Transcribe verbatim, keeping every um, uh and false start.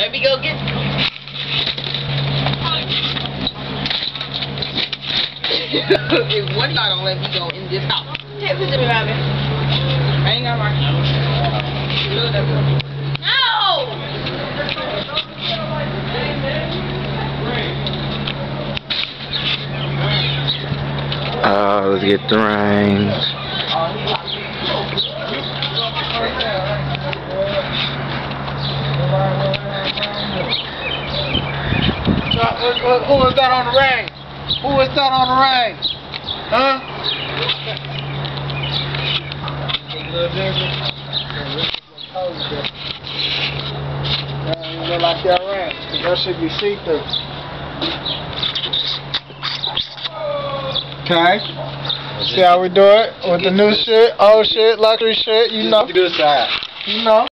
Let me go get if one guy don't let me go in this house. Take a picture of me, Robin. I ain't got my camera. No! Uh, let's get the reins. Who is that on the reins? Who is that on the reins? Huh? That look like that ranch. That should be see-through. Okay. See how we do it with the new shit, old shit, luxury shit, you know. Good side. You know.